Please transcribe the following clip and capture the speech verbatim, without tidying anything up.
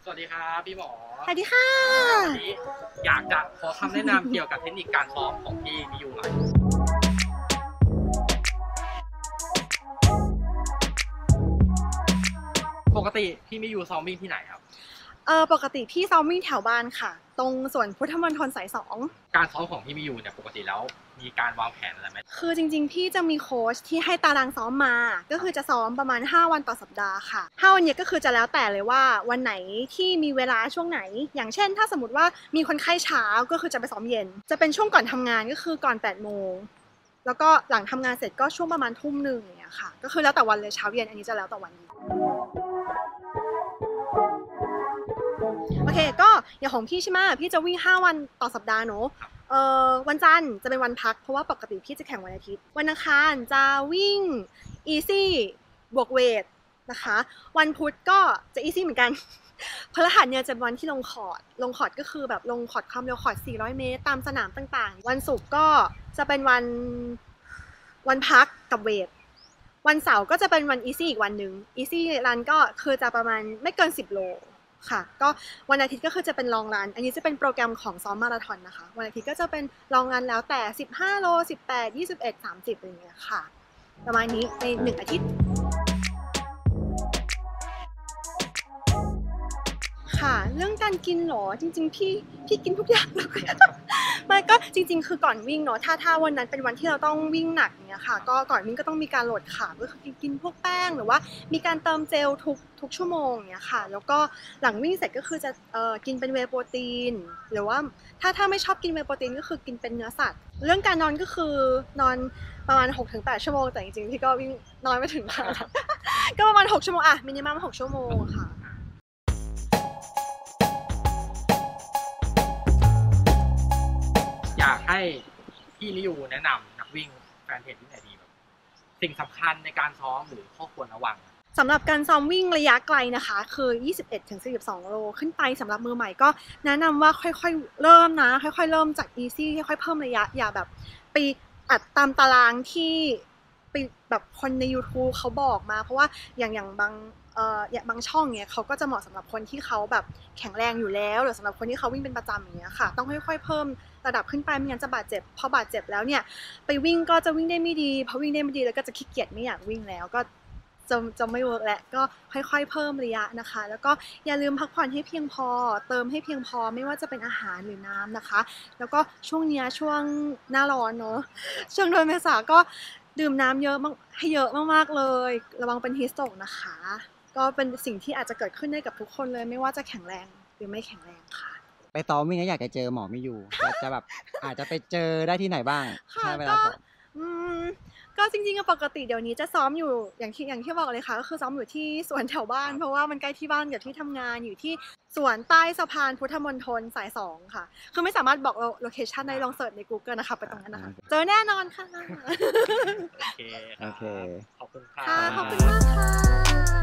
สวัสดีครับพี่หมอสวัสดีค่ะวันนี้อยากจะขอคำแนะนำเกี่ยวกับเทคนิคการซ้อมของพี่มิยูหน่อยปกติพี่มิยูซ้อมวิ่งที่ไหนครับเออปกติพี่ซ้อมวิ่งแถวบ้านค่ะตรงสวนพุทธมณฑลสายสองการซ้อมของพี่มิยูเนี่ยปกติแล้วมีการวางแผนอะไรไหมคือจริงๆพี่จะมีโค้ชที่ให้ตารางซ้อมมาก็คือจะซ้อมประมาณห้าวันต่อสัปดาห์ค่ะห้าวันนี้ก็คือจะแล้วแต่เลยว่าวันไหนที่มีเวลาช่วงไหนอย่างเช่นถ้าสมมติว่ามีคนไข้เช้าก็คือจะไปซ้อมเย็นจะเป็นช่วงก่อนทำงานก็คือก่อนแปดโมงแล้วก็หลังทำงานเสร็จก็ช่วงประมาณทุ่มหนึ่งอย่างเงี้ยค่ะก็คือแล้วแต่วันเลยเช้าเย็นอันนี้จะแล้วแต่วันโอเคก็อย่างของพี่ใช่ไหมพี่จะวิ่งห้าวันต่อสัปดาห์เนอะเอ่อวันจันทร์จะเป็นวันพักเพราะว่าปกติพี่จะแข่งวันอาทิตย์วันอังคารจะวิ่ง easy บวกเวทนะคะวันพุธก็จะ easy เหมือนกันพฤหัสเนี่ยจะเป็นวันที่ลงคอร์ดลงคอร์ดก็คือแบบลงคอร์ดความเร็วคอร์ดสี่ร้อยเมตรตามสนามต่างๆวันศุกร์ก็จะเป็นวันวันพักกับเวทวันเสาร์ก็จะเป็นวัน easy อีกวันหนึ่ง easy run ก็คือจะประมาณไม่เกินสิบโลค่ะก็วันอาทิตย์ก็คือจะเป็นลองรันอันนี้จะเป็นโปรแกรมของซ้อมมาราธอนนะคะวันอาทิตย์ก็จะเป็นลองรันแล้วแต่สิบห้าโลสิบแปด ยี่สิบเอ็ด สามสิบอะไรอย่างเงี้ยค่ะประมาณนี้ในหนึ่งอาทิตย์ค่ะเรื่องการกินหรอจริงๆพี่พี่กินทุกอย่างเลยมันก็จริงๆคือก่อนวิ่งเนาะถ้าถ้าวันนั้นเป็นวันที่เราต้องวิ่งหนักเนี้ยค่ะก็ก่อนวิ่งก็ต้องมีการโหลดคาร์บก็คือกินพวกแป้งหรือว่ามีการเติมเจลทุกทุกชั่วโมงเนี้ยค่ะแล้วก็หลังวิ่งเสร็จก็คือจะเอ่อกินเป็นเวย์โปรตีนหรือว่าถ้าถ้าไม่ชอบกินเวย์โปรตีนก็คือกินเป็นเนื้อสัตว์เรื่องการนอนก็คือนอนประมาณ หกถึงแปด ชั่วโมงแต่จริงๆพี่ก็วิ่งนอนไม่ถึงค่ะก็ประมาณหกชั่วโมงอะมินิมัมหกชั่วโมงค่ะอยากให้พี่มิยูแนะนำนักวิ่งแฟนเพจที่ไหนดีแบบสิ่งสำคัญในการซ้อมหรือข้อควรระวังสำหรับการซ้อมวิ่งระยะไกลนะคะคือ ยี่สิบเอ็ดถึงสี่สิบสอง โลขึ้นไปสำหรับมือใหม่ก็แนะนำว่าค่อยๆเริ่มนะค่อยๆเริ่มจาก easy ค่อยๆเพิ่มระยะอย่าแบบไปอัดตามตารางที่ไปแบบคนใน YouTube เขาบอกมาเพราะว่าอย่างอย่างบางเอ่ออย่างบางช่องเนี้ยเขาก็จะเหมาะสำหรับคนที่เขาแบบแข็งแรงอยู่แล้วหรือสำหรับคนที่เขาวิ่งเป็นประจำอย่างเงี้ยค่ะต้องค่อยๆเพิ่มระดับขึ้นไปไม่งั้นจะบาดเจ็บพอบาดเจ็บแล้วเนี่ยไปวิ่งก็จะวิ่งได้ไม่ดีพอวิ่งได้ไม่ดีแล้วก็จะขี้เกียจไม่อยากวิ่งแล้วก็จะจะไม่เวิร์กแล้วก็ค่อยๆเพิ่มระยะนะคะแล้วก็อย่าลืมพักผ่อนให้เพียงพอเติมให้เพียงพอไม่ว่าจะเป็นอาหารหรือน้ำนะคะแล้วก็ช่วงนี้ช่วงหน้าร้อนเนอะช่วงเดือนเมษาก็ดื่มน้ำเยอะมากให้เยอะมากๆเลยระวังเป็นฮีสโตรกนะคะก็เป็นสิ่งที่อาจจะเกิดขึ้นได้กับทุกคนเลยไม่ว่าจะแข็งแรงหรือไม่แข็งแรงค่ะไปซ้อมวิ่งแล้วอยากจะเจอหมอไม่อยู่จะแบบอาจจะไปเจอได้ที่ไหนบ้างค่ะก็อืมก็จริงๆปกติเดี๋ยวนี้จะซ้อมอยู่อย่างที่อย่างที่บอกเลยค่ะก็คือซ้อมอยู่ที่สวนแถวบ้านเพราะว่ามันใกล้ที่บ้านกับที่ทำงานอยู่ที่สวนใต้สะพานพุทธมณฑลสายสองค่ะคือไม่สามารถบอกโลเคชั่นได้ลองเสิร์ชใน Google นะคะไปตรงนั้นนะคะเจอแน่นอนค่ะโอเคโอเคขอบคุณค่ะขอบคุณมากค่ะ